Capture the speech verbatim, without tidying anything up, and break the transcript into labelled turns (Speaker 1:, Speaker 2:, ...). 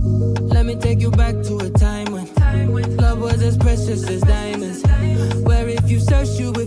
Speaker 1: Let me take you back to a time when love was as precious as diamonds, where if you search you would